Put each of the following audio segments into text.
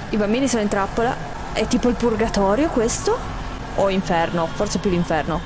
I bambini sono in trappola. È tipo il purgatorio questo? O inferno? Forse più l'inferno.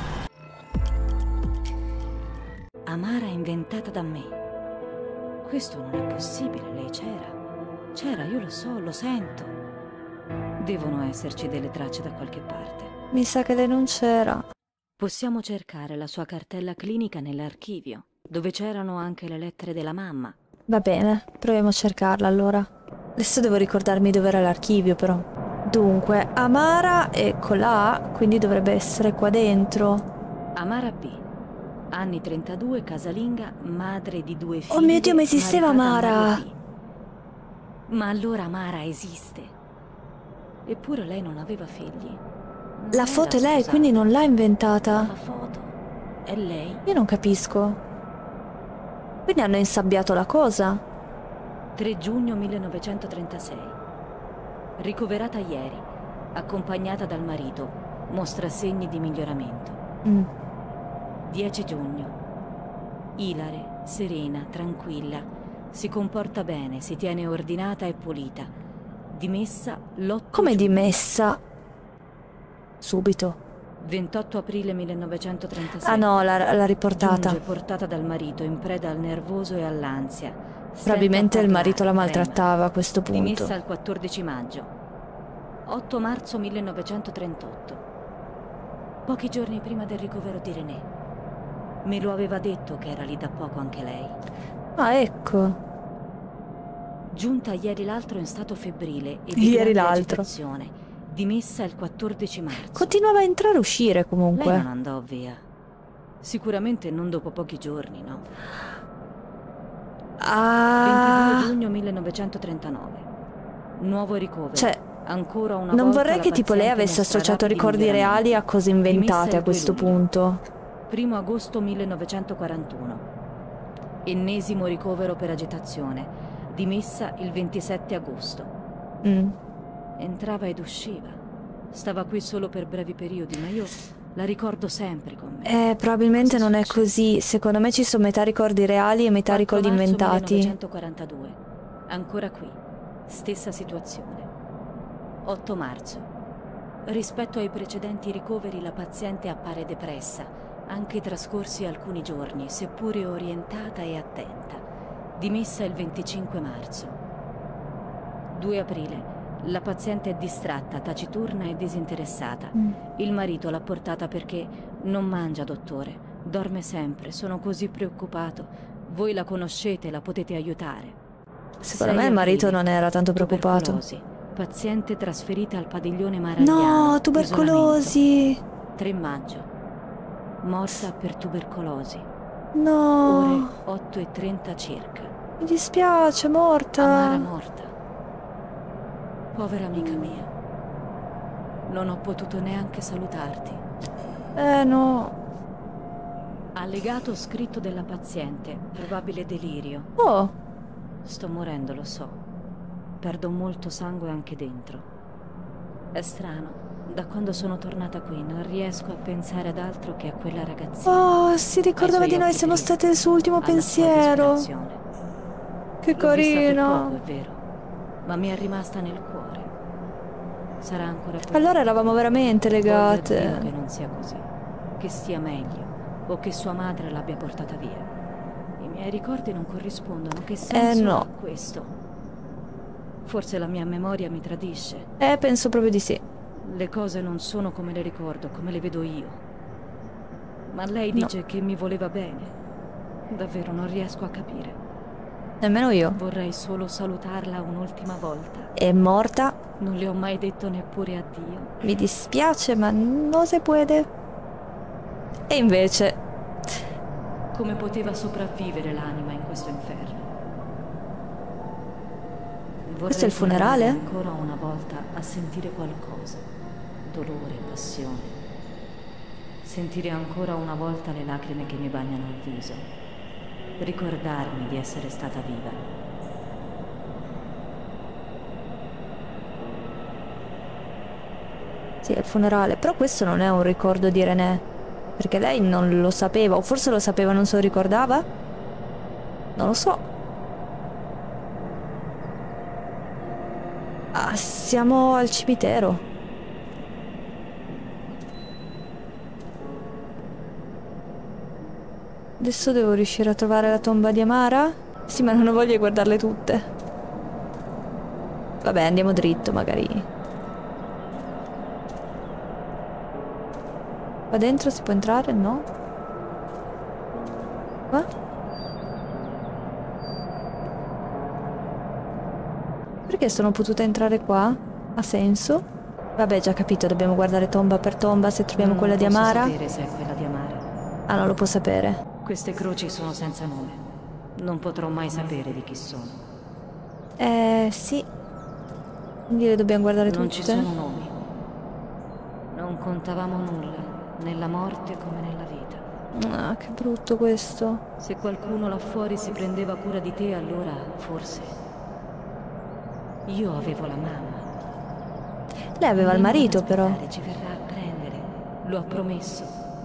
Amara inventata da me. Questo non è possibile, lei c'era. C'era, io lo so, lo sento. Devono esserci delle tracce da qualche parte. Mi sa che lei non c'era. Possiamo cercare la sua cartella clinica nell'archivio, dove c'erano anche le lettere della mamma. Va bene, proviamo a cercarla allora. Adesso devo ricordarmi dove era l'archivio però. Dunque, Amara, eccola, quindi dovrebbe essere qua dentro. Amara B. Anni 32, casalinga, madre di 2 figli. Oh mio Dio, ma esisteva maritata a Amara! Mario B. Ma allora Amara esiste. Eppure lei non aveva figli. Non La era foto è lei, sposata. quindi non l'ha inventata. La foto è lei? Io non capisco. Quindi hanno insabbiato la cosa. 3 giugno 1936. Ricoverata ieri, accompagnata dal marito, mostra segni di miglioramento. 10 giugno. Ilare, serena, tranquilla, si comporta bene, si tiene ordinata e pulita. Dimessa l'8 Come giugno. dimessa? Subito. 28 aprile 1936. Ah no, l'ha riportata. Giunge portata dal marito in preda al nervoso e all'ansia. Probabilmente il marito la maltrattava a questo punto. Dimessa il 14 maggio. 8 marzo 1938. Pochi giorni prima del ricovero di René. Me lo aveva detto che era lì da poco anche lei. Ah, ecco. Giunta ieri l'altro in stato febbrile e Ieri di grande l'altro. agitazione. Dimessa il 14 marzo. Continuava a entrare e uscire comunque. Lei non andò via. Sicuramente non dopo pochi giorni, no? 22 Ah, giugno 1939. Nuovo ricovero. cioè, Ancora una non volta vorrei la che tipo lei paziente avesse mostra associato rapidi ricordi miglioramenti. reali a cose inventate Dimessa a il 2 questo luglio. punto. 1 agosto 1941. Ennesimo ricovero per agitazione. Dimessa il 27 agosto. Entrava ed usciva. Stava qui solo per brevi periodi, ma io la ricordo sempre con me. Probabilmente Cosa non è succede? così. Secondo me ci sono metà ricordi reali e metà 4 ricordi marzo inventati. 1942. Ancora qui. Stessa situazione. 8 marzo. Rispetto ai precedenti ricoveri la paziente appare depressa, anche trascorsi alcuni giorni, seppure orientata e attenta. Dimessa il 25 marzo. 2 aprile. La paziente è distratta, taciturna e disinteressata. Il marito l'ha portata perché non mangia, dottore. Dorme sempre, sono così preoccupato. Voi la conoscete, la potete aiutare. Secondo 6 me il marito aprile. non era tanto preoccupato. Tubercolosi. Paziente trasferita al padiglione Maragliano. No, tubercolosi. Isolamento. 3 maggio. Morta per tubercolosi. No, Ore 8:30 circa. mi dispiace, morta. Amara morta. Povera amica mia. Non ho potuto neanche salutarti. No. Allegato scritto della paziente. Probabile delirio. Oh, Sto morendo, lo so. Perdo molto sangue anche dentro. È strano. Da quando sono tornata qui non riesco a pensare ad altro che a quella ragazzina. oh, si ricordava Ai suoi di noi, occhi siamo tristi, state il suo ultimo alla sua pensiero. disperazione. Che L'ho vista per carino. poco, è vero, ma mi è rimasta nel cuore. Sarà ancora qui. Allora eravamo veramente Voglio a Dio legate. che non sia così, che stia meglio, o che sua madre l'abbia portata via. I miei ricordi non corrispondono, che senso no. ha questo? Forse la mia memoria mi tradisce. Penso proprio di sì. Le cose non sono come le ricordo, come le vedo io. Ma lei dice che mi voleva bene. Davvero non riesco a capire. Nemmeno io. Vorrei solo salutarla un'ultima volta. È morta. Non le ho mai detto neppure addio. Mi dispiace, ma non si può. E invece, Come poteva sopravvivere l'anima in questo inferno? questo è il Vorrei funerale? tornare ancora una volta a sentire qualcosa. Dolore, passione. Sentire ancora una volta le lacrime che mi bagnano il viso. Ricordarmi di essere stata viva. Sì, è il funerale. Però questo non è un ricordo di René. Perché lei non lo sapeva. O forse lo sapeva e non se lo ricordava? Non lo so. Ah, sì. Siamo al cimitero. Adesso devo riuscire a trovare la tomba di Amara? Sì, ma non ho voglia di guardarle tutte. Vabbè, andiamo dritto, magari. Qua dentro si può entrare? No? Qua? Perché sono potuta entrare qua? Ha senso? Vabbè, già capito, dobbiamo guardare tomba per tomba se troviamo quella di Amara. Non posso sapere se è quella di Amara. Ah, non lo può sapere. Queste croci sono senza nome. Non potrò mai sapere di chi sono. Sì. Quindi le dobbiamo guardare tutte. Non ci sono nomi. Non contavamo nulla, nella morte come nella vita. Ah, che brutto questo. Se qualcuno là fuori si prendeva cura di te, allora forse... Io avevo la mamma. Lei aveva il marito, però. Ci verrà a prendere. Lo ha promesso.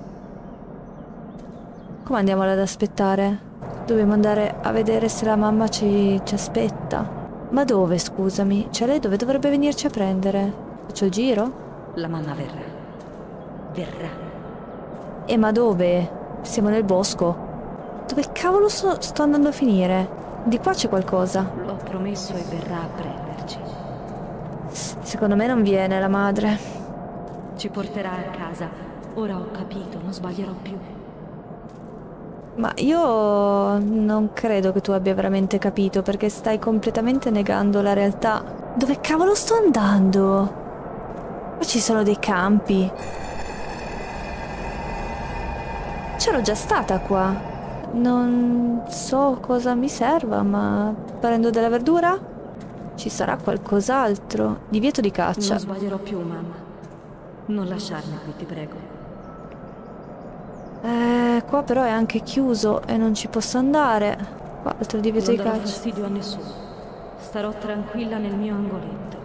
Come andiamo ad aspettare? Dobbiamo andare a vedere se la mamma ci aspetta. Ma dove, scusami? Cioè lei dove dovrebbe venirci a prendere? Faccio il giro? La mamma verrà. Verrà. Ma dove? Siamo nel bosco. Dove cavolo sto andando a finire? Di qua c'è qualcosa. L'ho promesso e verrà a prenderci. Secondo me non viene la madre. Ci porterà a casa. Ora ho capito, non sbaglierò più. Ma io non credo che tu abbia veramente capito, perché stai completamente negando la realtà. Dove cavolo sto andando? Qua ci sono dei campi. C'ero già stata qua. Non so cosa mi serva, ma prendo della verdura? Ci sarà qualcos'altro. Divieto di caccia. Non sbaglierò più, mamma. Non lasciarmi qui, ti prego. Qua però è anche chiuso e non ci posso andare. Qua, altro divieto di caccia. Non darò caccia. fastidio a nessuno. Starò tranquilla nel mio angoletto.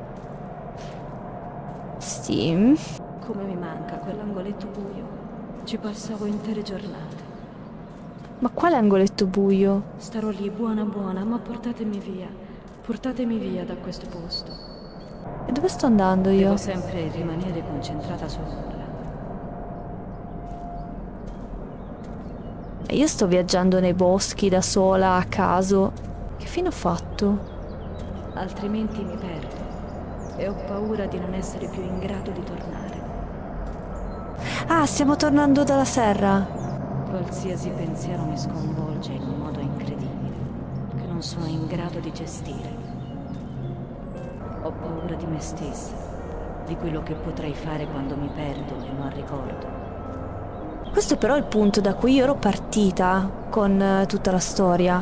Sì. Come mi manca quell'angoletto buio. Ci passavo intere giornate. Ma quale angoletto buio? Starò lì buona buona, ma portatemi via. Portatemi via da questo posto. E dove sto andando io? Devo sempre rimanere concentrata su nulla. Io sto viaggiando nei boschi da sola, a caso. Che fine ho fatto? Altrimenti mi perdo. E ho paura di non essere più in grado di tornare. Ah, stiamo tornando dalla serra. Qualsiasi pensiero mi sconvolge in un modo incredibile, che non sono in grado di gestire. Ho paura di me stessa, di quello che potrei fare quando mi perdo e non ricordo. Questo però è il punto da cui io ero partita con tutta la storia.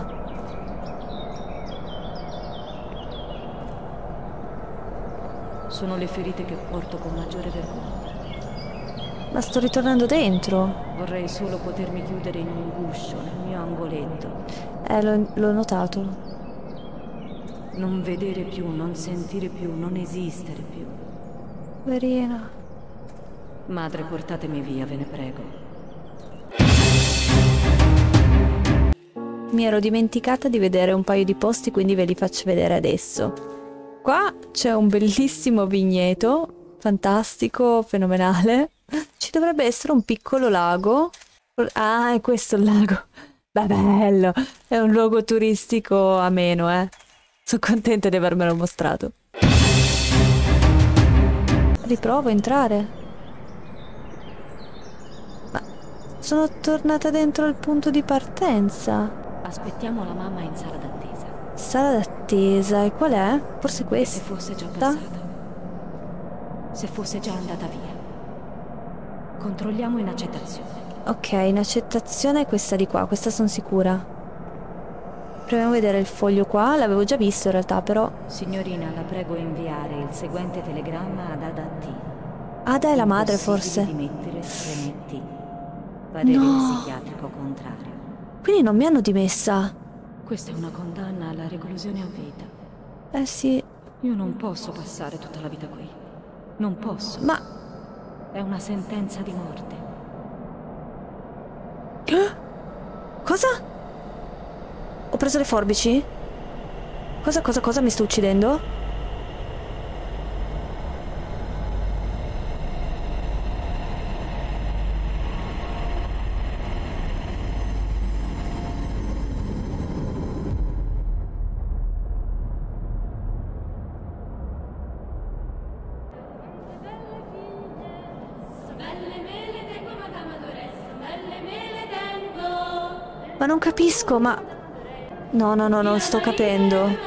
Sono le ferite che porto con maggiore vergogna. Ma sto ritornando dentro. Vorrei solo potermi chiudere in un guscio nel mio angoletto. L'ho notato. Non vedere più, non sentire più, non esistere più. Poverina. Madre, portatemi via, ve ne prego. Mi ero dimenticata di vedere un paio di posti, quindi ve li faccio vedere adesso. Qua c'è un bellissimo vigneto, fantastico, fenomenale. Ci dovrebbe essere un piccolo lago. Ah, è questo il lago. Beh, bello. È un luogo turistico ameno, eh. Sono contenta di avermelo mostrato. Riprovo a entrare. Ma sono tornata dentro il punto di partenza. Aspettiamo la mamma in sala d'attesa. Sala d'attesa, e qual è? Forse E questa? se fosse già passata? Se fosse già andata via? Controlliamo in accettazione. Ok, in accettazione è questa di qua, questa sono sicura. Proviamo a vedere il foglio qua, l'avevo già visto in realtà, però... Signorina, la prego inviare il seguente telegramma ad Ada T. Ada è la madre, forse. Di mettere RMT. Parere psichiatrico contrario. Quindi non mi hanno dimessa. Questa è una condanna alla reclusione a vita. Eh sì. Io non posso passare tutta la vita qui. Non posso. Ma... È una sentenza di morte. Cosa? Ho preso le forbici? Cosa mi sto uccidendo? Ma non capisco, ma... No, no, no, non sto capendo.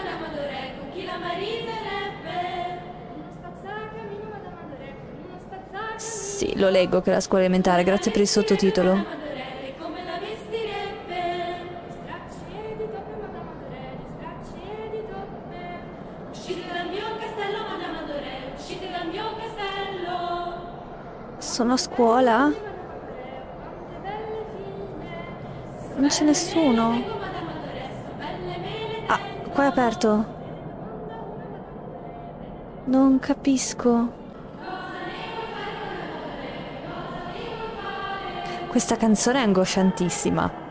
Sì, lo leggo che è la scuola elementare, grazie per il sottotitolo. Sono a scuola? Non c'è nessuno. Ah, qua è aperto. Non capisco. Questa canzone è angosciantissima.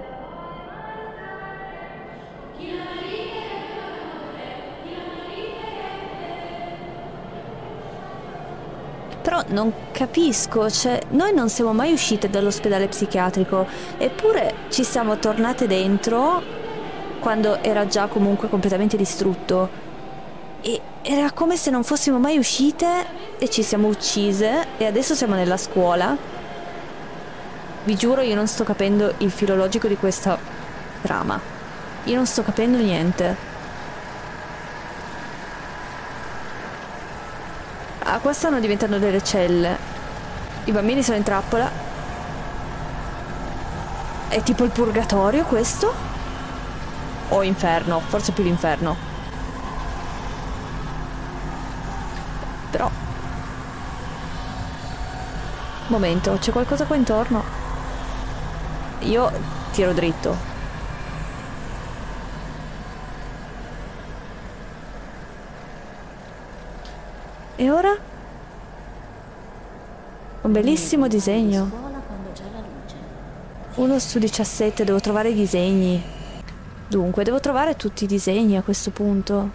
Però non capisco, cioè, noi non siamo mai uscite dall'ospedale psichiatrico, eppure ci siamo tornate dentro quando era già comunque completamente distrutto. E era come se non fossimo mai uscite e ci siamo uccise e adesso siamo nella scuola. Vi giuro, io non sto capendo il filo logico di questa trama. Io non sto capendo niente. Ah, qua stanno diventando delle celle. I bambini sono in trappola. È tipo il purgatorio questo? O inferno, forse più l'inferno. Però... Momento, c'è qualcosa qua intorno? Io tiro dritto. E ora? Un bellissimo disegno. 1 su 17, devo trovare i disegni. Dunque, devo trovare tutti i disegni a questo punto.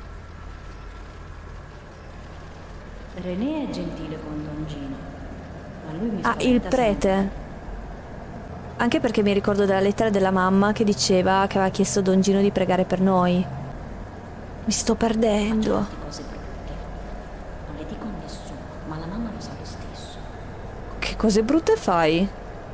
René è gentile con Don Gino, ma lui mi Ah, il prete. sempre. Anche perché mi ricordo della lettera della mamma che diceva che aveva chiesto a Don Gino di pregare per noi. Mi sto perdendo. Faccio tante cose brutte. Non le dico a nessuno, ma la mamma lo sa lo stesso. Che cose brutte fai?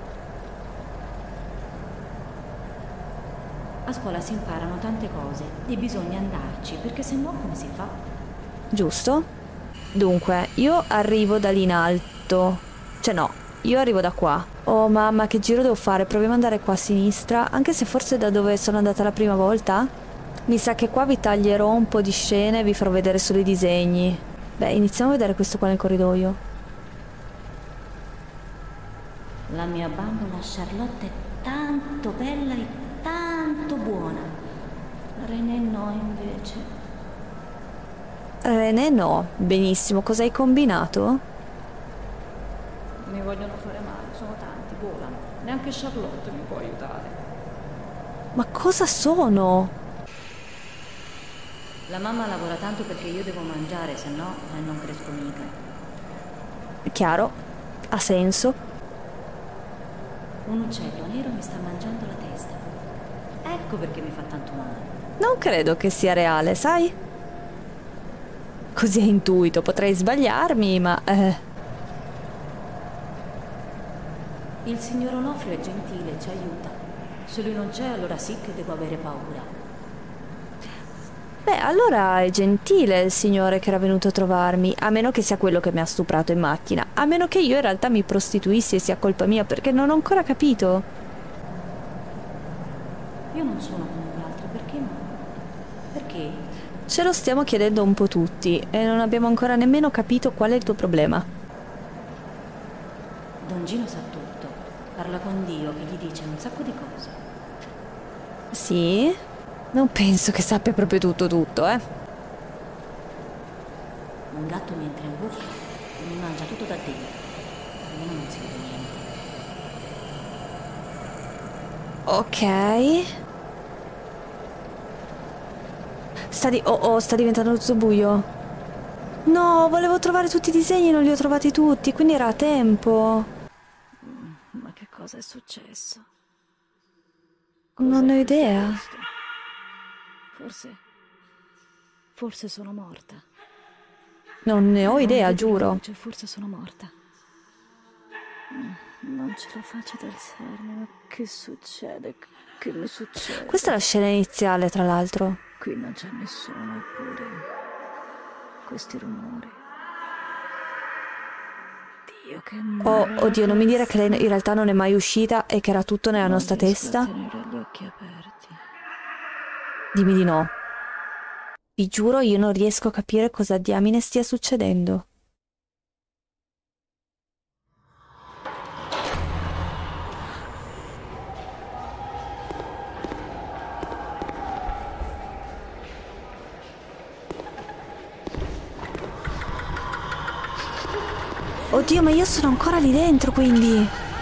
A scuola si imparano tante cose e bisogna andarci, perché se no come si fa? Giusto? Dunque, io arrivo da lì in alto. Cioè no, io arrivo da qua. Oh mamma, che giro devo fare? Proviamo ad andare qua a sinistra, anche se forse è da dove sono andata la prima volta. Mi sa che qua vi taglierò un po' di scene e vi farò vedere solo i disegni. Beh, iniziamo a vedere questo qua nel corridoio. La mia bambola Charlotte è tanto bella e tanto buona. René no, invece. René no, benissimo, cosa hai combinato? Mi vogliono fare male, sono tanti, volano. Neanche Charlotte mi può aiutare. Ma cosa sono? La mamma lavora tanto perché io devo mangiare, se no non cresco mica. Chiaro, ha senso. Un uccello nero mi sta mangiando la testa. Ecco perché mi fa tanto male. Non credo che sia reale, sai? Così a intuito, potrei sbagliarmi, ma... Il signor Onofrio è gentile, ci aiuta. Se lui non c'è, allora sì che devo avere paura. Beh, allora è gentile il signore che era venuto a trovarmi, a meno che sia quello che mi ha stuprato in macchina, a meno che io in realtà mi prostituissi e sia colpa mia, perché non ho ancora capito. Io non sono come gli altri, perché no? Perché? Ce lo stiamo chiedendo un po' tutti e non abbiamo ancora nemmeno capito qual è il tuo problema. Don Gino sa tutto. Parla con Dio che gli dice un sacco di cose. Sì? Non penso che sappia proprio tutto, eh. Un gatto mi entra in bocca e mi mangia tutto da dentro. Almeno non si vede niente. Ok. sta diventando tutto buio. No, volevo trovare tutti i disegni, non li ho trovati tutti, quindi era a tempo. Ma che cosa è successo? Non ne ho idea. Forse sono morta. Non ne ho idea, giuro. Forse sono morta. Non ce la faccio ad alzarmi, ma che succede? Che mi succede? Questa è la scena iniziale, tra l'altro. Qui non c'è nessuno, eppure questi rumori. Dio, che male. Oddio, non mi dire che lei in realtà non è mai uscita e che era tutto nella nostra testa. Non riesco a tenere gli occhi aperti. Dimmi di no. Vi giuro, io non riesco a capire cosa diamine stia succedendo. Oddio, ma io sono ancora lì dentro, quindi...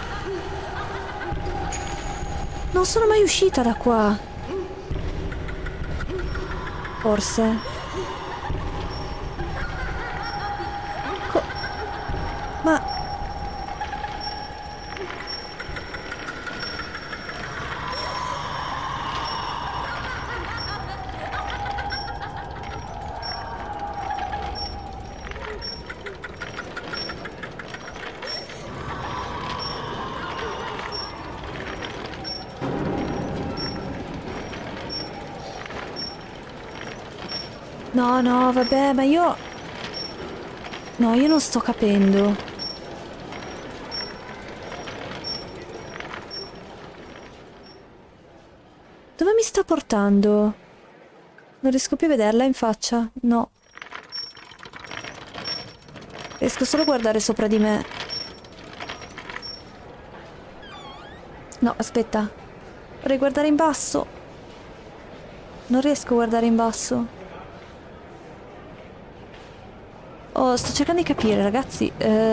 Non sono mai uscita da qua. Forse. Ma... No, no, vabbè, ma io... No, io non sto capendo. Dove mi sta portando? Non riesco più a vederla in faccia. No. Riesco solo a guardare sopra di me. No, aspetta. Vorrei guardare in basso. Non riesco a guardare in basso. Oh, sto cercando di capire, ragazzi.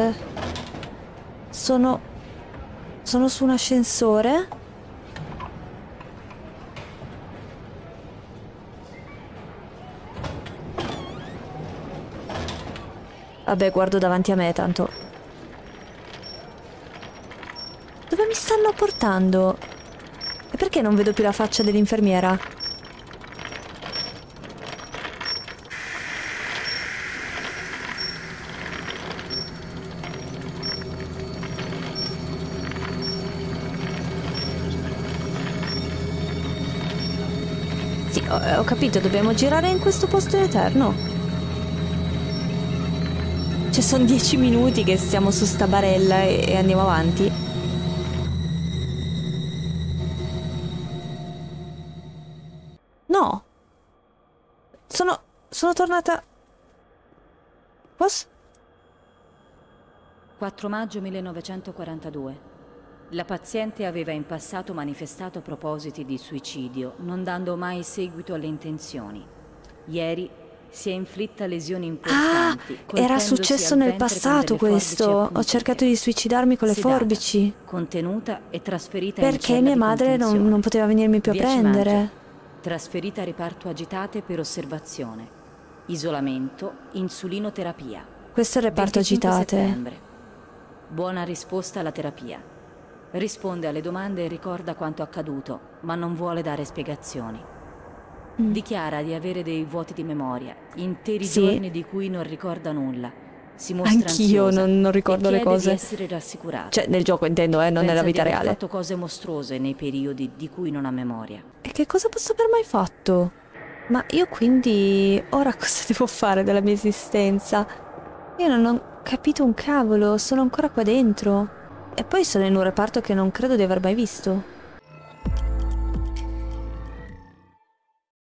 Sono su un ascensore. Vabbè, guardo davanti a me, tanto. Dove mi stanno portando? E perché non vedo più la faccia dell'infermiera? Sì, ho capito, dobbiamo girare in questo posto in eterno. Cioè, sono 10 minuti che stiamo su sta barella e andiamo avanti. No. Sono tornata... Cosa? 4 maggio 1942. La paziente aveva in passato manifestato propositi di suicidio, non dando mai seguito alle intenzioni. Ieri si è inflitta lesioni importanti. Era successo nel passato questo. Ho cercato di suicidarmi con le forbici. Contenuta e trasferita in perché mia madre non poteva venirmi più a prendere. Trasferita a reparto agitate per osservazione. Isolamento, insulinoterapia. Questo è il reparto agitate. Settembre. Buona risposta alla terapia. Risponde alle domande e ricorda quanto accaduto, ma non vuole dare spiegazioni. Dichiara di avere dei vuoti di memoria, interi giorni di cui non ricorda nulla. Si mostra anch'io non ricordo le cose. Di essere rassicurata. Cioè, nel gioco intendo, non nella vita reale. Ha fatto cose mostruose nei periodi di cui non ha memoria. E che cosa posso aver mai fatto? Ma io quindi... Ora cosa devo fare della mia esistenza? Io non ho capito un cavolo, sono ancora qua dentro. E poi sono in un reparto che non credo di aver mai visto.